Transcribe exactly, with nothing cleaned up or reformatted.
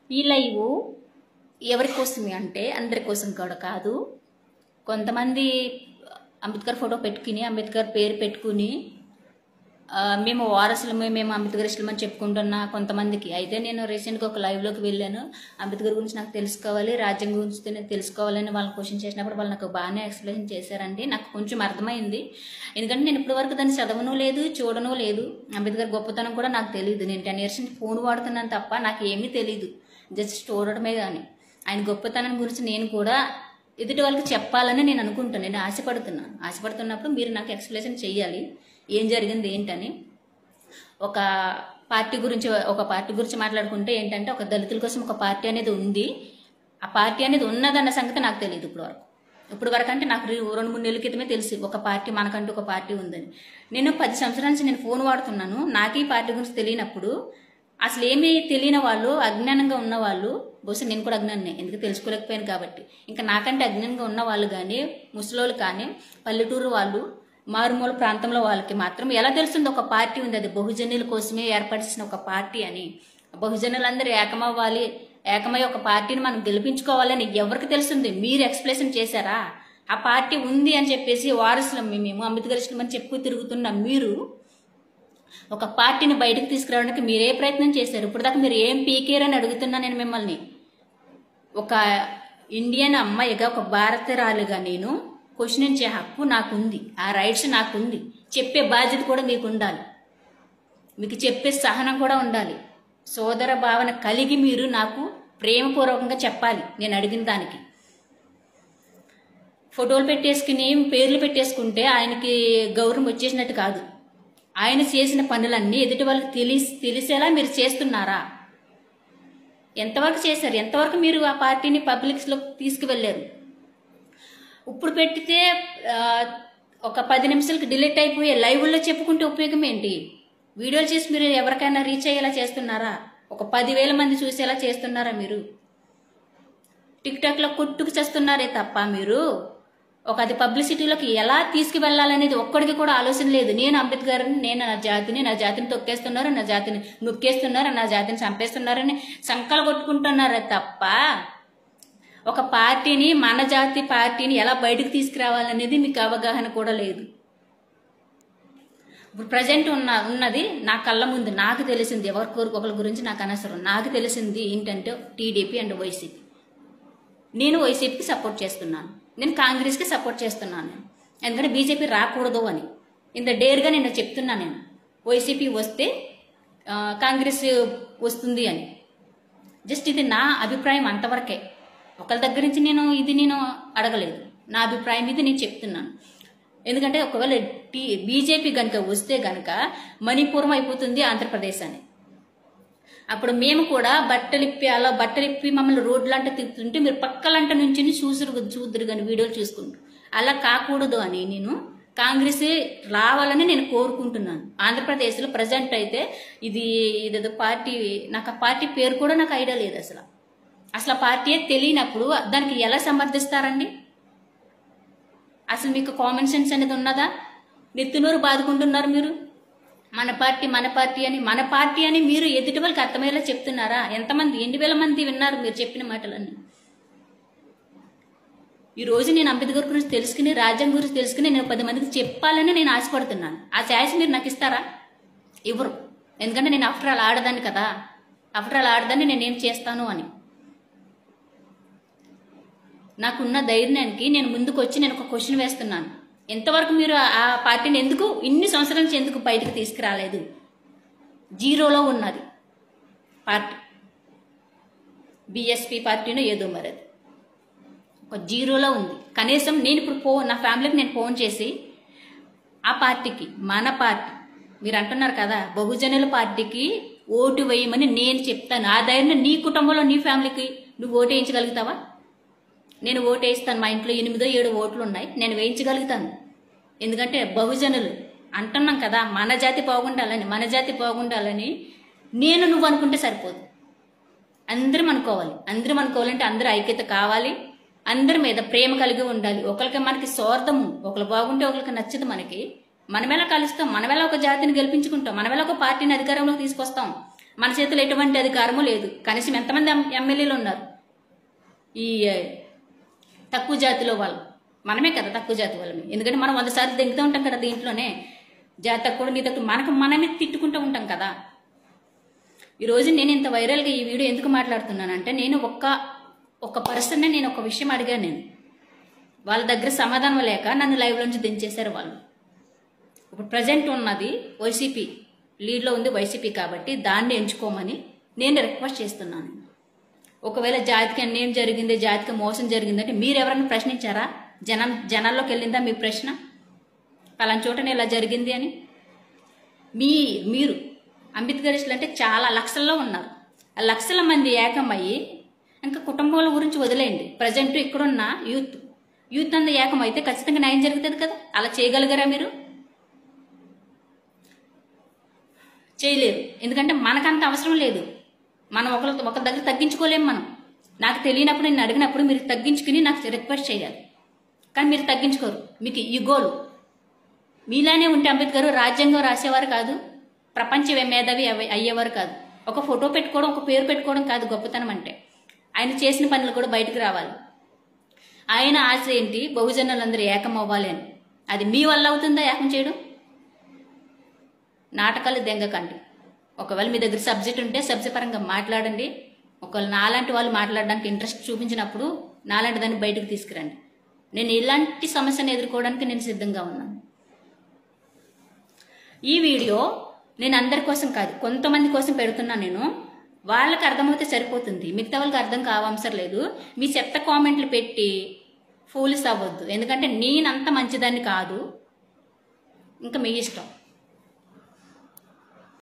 ఈ లైవ్ ఎవరి కోసమే అంటే అందరి కోసం కూడా కాదు. కొంతమంది అంబేద్కర్ ఫోటో పెట్టుకుని అంబేద్కర్ పేరు పెట్టుకుని మేము వారసులమే మేము అంబేద్కర్ ఇష్టమని చెప్పుకుంటున్నా కొంతమందికి. అయితే నేను రీసెంట్గా ఒక లైవ్లోకి వెళ్ళాను. అంబేద్కర్ గురించి నాకు తెలుసుకోవాలి, రాజ్యం గురించి నేను తెలుసుకోవాలని వాళ్ళని క్వశ్చన్ చేసినప్పుడు వాళ్ళు నాకు బాగానే ఎక్స్ప్లెయిన్ చేశారండి. నాకు కొంచెం అర్థమైంది. ఎందుకంటే నేను ఇప్పటి వరకు దాన్ని చదవను లేదు, చూడను లేదు. అంబేద్కర్ గొప్పతనం కూడా నాకు తెలియదు. నేను టెన్ ఇయర్స్ నుంచి ఫోన్ వాడుతున్నాను తప్ప నాకు ఏమీ తెలియదు, జస్ట్ చూడటమే. కానీ ఆయన గొప్పతనం గురించి నేను కూడా ఎదుటి వాళ్ళకి చెప్పాలని నేను అనుకుంటాను, నేను ఆశపడుతున్నాను. ఆశపడుతున్నప్పుడు మీరు నాకు ఎక్స్ప్లెయిన్ చేయాలి ఏం జరిగింది ఏంటని. ఒక పార్టీ గురించి ఒక పార్టీ గురించి మాట్లాడుకుంటే ఏంటంటే ఒక దళితుల కోసం ఒక పార్టీ అనేది ఉంది. ఆ పార్టీ అనేది ఉన్నదన్న సంగతి నాకు తెలియదు ఇప్పుడు వరకు. ఇప్పుడు వరకు అంటే నాకు రెండు మూడు నెలల క్రితమే తెలిసి ఒక పార్టీ మనకంటూ ఒక పార్టీ ఉందని. నేను పది సంవత్సరాల నుంచి నేను ఫోన్ వాడుతున్నాను. నాకు ఈ పార్టీ గురించి తెలియనప్పుడు అసలు ఏమీ తెలియని వాళ్ళు, అజ్ఞానంగా ఉన్న వాళ్ళు, బహుశా నేను కూడా అజ్ఞానే ఎందుకు తెలుసుకోలేకపోయాను కాబట్టి, ఇంకా నాకంటే అజ్ఞానంగా ఉన్న వాళ్ళు కానీ, ముసలోళ్ళు కానీ, పల్లెటూరు వాళ్ళు, మారుమూల ప్రాంతంలో వాళ్ళకి మాత్రం ఎలా తెలుస్తుంది ఒక పార్టీ ఉంది, అది బహుజనుల కోసమే ఏర్పాటు చేసిన ఒక పార్టీ అని. బహుజనులందరూ ఏకమవ్వాలి, ఏకమై ఒక పార్టీని మనం గెలిపించుకోవాలని ఎవరికి తెలుస్తుంది? మీరు ఎక్స్ప్లెయిన్ చేశారా? ఆ పార్టీ ఉంది అని చెప్పేసి వారసులం మేము అంబేద్కర్ ఇష్టమని చెప్పు తిరుగుతున్న మీరు ఒక పార్టీని బయటకు తీసుకురావడానికి మీరే ప్రయత్నం చేశారు? ఇప్పుడు దాకా మీరు ఏం పీకేరని అడుగుతున్నా నేను మిమ్మల్ని. ఒక ఇండియన్ అమ్మాయిగా, ఒక భారతీయురాలుగా నేను క్వశ్చనించే హక్కు నాకుంది, ఆ రైట్స్ నాకుంది. చెప్పే బాధ్యత కూడా మీకు ఉండాలి, మీకు చెప్పే సహనం కూడా ఉండాలి. సోదర భావన కలిగి మీరు నాకు ప్రేమపూర్వకంగా చెప్పాలి నేను అడిగిన దానికి. ఫోటోలు పెట్టేసుకుని పేర్లు పెట్టేసుకుంటే ఆయనకి గౌరవం వచ్చేసినట్టు కాదు. ఆయన చేసిన పనులన్నీ ఎదుటి వాళ్ళకి తెలిసి తెలిసేలా మీరు చేస్తున్నారా? ఎంతవరకు చేశారు? ఎంతవరకు మీరు ఆ పార్టీని పబ్లిక్స్లో తీసుకువెళ్ళారు? ఇప్పుడు పెట్టితే ఒక పది నిమిషాలకి డిలీట్ అయిపోయే లైవ్లో చెప్పుకుంటే ఉపయోగం ఏంటి? వీడియోలు చేసి మీరు ఎవరికైనా రీచ్ అయ్యేలా చేస్తున్నారా? ఒక పదివేల మంది చూసేలా చేస్తున్నారా మీరు? టిక్టాక్లో కొట్టుకు చేస్తున్నారే తప్ప మీరు ఒక అది పబ్లిసిటీలోకి ఎలా తీసుకువెళ్ళాలనేది ఒక్కడికి కూడా ఆలోచన లేదు. నేను అంబేద్కర్ని, నేను నా జాతిని, నా జాతిని తొక్కేస్తున్నారు, నా జాతిని నొక్కేస్తున్నారు, నా జాతిని చంపేస్తున్నారని సంకలు కొట్టుకుంటున్నారే తప్ప ఒక పార్టీని, మన జాతి పార్టీని ఎలా బయటకు తీసుకురావాలనేది మీకు అవగాహన కూడా లేదు. ఇప్పుడు ప్రజెంట్ ఉన్న ఉన్నది నా కళ్ళ ముందు నాకు తెలిసింది. ఎవరికొరకు ఒకరి గురించి నాకు అనవసరం. నాకు తెలిసింది ఏంటంటే టీడీపీ అండ్ వైసీపీ. నేను వైసీపీకి సపోర్ట్ చేస్తున్నాను, నేను కాంగ్రెస్కి సపోర్ట్ చేస్తున్నాను. ఎందుకంటే బీజేపీ రాకూడదు అని ఇంత డేర్గా నేను చెప్తున్నాను. నేను వైసీపీ వస్తే కాంగ్రెస్ వస్తుంది అని. జస్ట్ ఇది నా అభిప్రాయం అంతవరకే. ఒకరి దగ్గర నుంచి నేను ఇది నేను అడగలేదు, నా అభిప్రాయం ఇది నేను చెప్తున్నాను. ఎందుకంటే ఒకవేళ టీ బీజేపీ కనుక వస్తే కనుక మణిపూరం అయిపోతుంది ఆంధ్రప్రదేశ్ అని. అప్పుడు మేము కూడా బట్టలిప్పి అలా బట్టలిప్పి మమ్మల్ని రోడ్లంట తిప్పుతుంటే మీరు పక్కలంట నుంచి చూసురు చూద్దరు కానీ వీడియోలు చూసుకుంటూ. అలా కాకూడదు అని నేను కాంగ్రెస్ రావాలని నేను కోరుకుంటున్నాను. ఆంధ్రప్రదేశ్లో ప్రజెంట్ అయితే ఇది ఇదేదో పార్టీ, నాకు ఆ పార్టీ పేరు కూడా నాకు ఐడియా లేదు అసలు. అసలు ఆ పార్టీ తెలియనప్పుడు దానికి ఎలా సమర్థిస్తారండి? అసలు మీకు కామన్ సెన్స్ అనేది ఉన్నదా? నెత్తునూరు బాదుకుంటున్నారు మీరు. మన పార్టీ మన పార్టీ అని మన పార్టీ అని మీరు ఎదుటి వాళ్ళకి అర్థమయ్యేలా చెప్తున్నారా? ఎంతమంది, ఎన్ని వేల మంది విన్నారు మీరు చెప్పిన మాటలన్నీ? ఈరోజు నేను అంబేద్కర్ గురించి తెలుసుకుని, రాజ్యం గురించి తెలుసుకుని నేను పది మందికి చెప్పాలని నేను ఆశపడుతున్నాను. ఆ ఛాయిస్ మీరు నాకు ఇస్తారా? ఇవ్వరు. ఎందుకంటే నేను ఆఫ్టర్ ఆల్ ఆడదాన్ని కదా. ఆఫ్టర్ ఆల్ ఆడదాన్ని నేనేం చేస్తాను అని నాకున్న ధైర్యానికి నేను ముందుకు వచ్చి నేను ఒక క్వశ్చన్ వేస్తున్నాను. ఎంతవరకు మీరు ఆ పార్టీని ఎందుకు ఇన్ని సంవత్సరాల నుంచి ఎందుకు బయటకు తీసుకురాలేదు? జీరోలో ఉన్నది పార్టీ, బిఎస్పీ పార్టీనో ఏదో మరి, అది ఒక జీరోలో ఉంది. కనీసం నేను ఇప్పుడు ఫోన్ నా ఫ్యామిలీకి నేను ఫోన్ చేసి ఆ పార్టీకి, మన పార్టీ మీరు అంటున్నారు కదా బహుజనుల పార్టీకి ఓటు వేయమని నేను చెప్తాను. ఆ ధైర్యం నీ కుటుంబంలో నీ ఫ్యామిలీకి నువ్వు ఓటు వేయించగలుగుతావా? నేను ఓటు వేయిస్తాను. మా ఇంట్లో ఎనిమిదో ఏడు ఓట్లు ఉన్నాయి, నేను వేయించగలుగుతాను. ఎందుకంటే బహుజనులు అంటున్నాం కదా, మన జాతి బాగుండాలని, మన జాతి బాగుండాలని నేను నువ్వు అనుకుంటే సరిపోదు. అందరం అనుకోవాలి. అందరం అనుకోవాలంటే అందరూ ఐక్యత కావాలి, అందరి మీద ప్రేమ కలిగి ఉండాలి. ఒకరికి మనకి స్వార్థము, ఒకరు బాగుంటే ఒకరికి నచ్చదు మనకి. మనమేలా కలుస్తాం? మనమేలా ఒక జాతిని గెలిపించుకుంటాం? మనమేలా ఒక పార్టీని అధికారంలోకి తీసుకొస్తాం? మన చేతిలో ఎటువంటి అధికారము లేదు. కనీసం ఎంతమంది ఎమ్మెల్యేలు ఉన్నారు ఈ తక్కువ జాతిలో వాళ్ళు? మనమే కదా తక్కువ జాతి వాళ్ళమే. ఎందుకంటే మనం వంద సార్లు దిగుతూ ఉంటాం కదా దీంట్లోనే, జాతి తక్కువ నీ తక్కువ మనకు మనమే తిట్టుకుంటూ ఉంటాం కదా. ఈరోజు నేను ఇంత వైరల్గా ఈ వీడియో ఎందుకు మాట్లాడుతున్నానంటే, నేను ఒక్క ఒక పర్సన్నే నేను ఒక విషయం అడిగాను. నేను వాళ్ళ దగ్గర సమాధానం లేక నన్ను లైవ్లోంచి దించేశారు వాళ్ళు. ఇప్పుడు ప్రజెంట్ ఉన్నది వైసీపీ లీడ్లో ఉంది వైసీపీ, కాబట్టి దాన్ని ఎంచుకోమని నేను రిక్వెస్ట్ చేస్తున్నాను. ఒకవేళ జాతికి అన్యాయం జరిగింది, జాతికి మోసం జరిగిందంటే మీరు ఎవరైనా ప్రశ్నించారా? జనం జనాల్లోకి వెళ్ళిందా మీ ప్రశ్న? పలానా చోటనే ఇలా జరిగింది అని. మీ మీరు అంబేద్కరిస్టులు అంటే చాలా లక్షల్లో ఉన్నారు. ఆ లక్షల మంది ఏకమయ్యి, ఇంకా కుటుంబాల గురించి వదిలేయండి, ప్రజెంట్ ఇక్కడున్న యూత్ యూత్ అంతా ఏకమైతే ఖచ్చితంగా న్యాయం జరుగుతుంది కదా. అలా చేయగలిగారా మీరు? చేయలేరు. ఎందుకంటే మనకంత అవసరం లేదు. మనం ఒకరి ఒకరి దగ్గర తగ్గించుకోలేము. మనం నాకు తెలియనప్పుడు నేను అడిగినప్పుడు మీరు తగ్గించుకుని నాకు రిక్వెస్ట్ చేయాలి, కానీ మీరు తగ్గించుకోరు. మీకు ఈగోలు. మీలానే ఉంటే అంబేద్కర్ రాజ్యాంగం రాసేవారు కాదు, ప్రపంచ మేధావి అయ్యేవారు కాదు. ఒక ఫోటో పెట్టుకోవడం, ఒక పేరు పెట్టుకోవడం కాదు గొప్పతనం అంటే. ఆయన చేసిన పనులు కూడా బయటకు రావాలి. ఆయన ఆశ ఏంటి? బహుజనులందరూ ఏకం అవ్వాలి అని. అది మీ వల్ల అవుతుందా ఏకం చేయడం? నాటకాలు దెంగకండి. ఒకవేళ మీ దగ్గర సబ్జెక్ట్ ఉంటే సబ్జెక్ట్ పరంగా మాట్లాడండి. ఒకవేళ నాలాంటి వాళ్ళు మాట్లాడడానికి ఇంట్రెస్ట్ చూపించినప్పుడు నాలాంటి దాన్ని బయటకు తీసుకురండి. నేను ఇలాంటి సమస్యను ఎదుర్కోవడానికి నేను సిద్ధంగా ఉన్నాను. ఈ వీడియో నేను అందరి కోసం కాదు, కొంతమంది కోసం పెడుతున్నాను. నేను వాళ్ళకి అర్థమైతే సరిపోతుంది, మిగతా వాళ్ళకి అర్థం కావసరం లేదు. మీ చెత్త కామెంట్లు పెట్టి ఫూలిస్ అవ్వద్దు. ఎందుకంటే నేనంత మంచిదాన్ని కాదు. ఇంకా మీ ఇష్టం.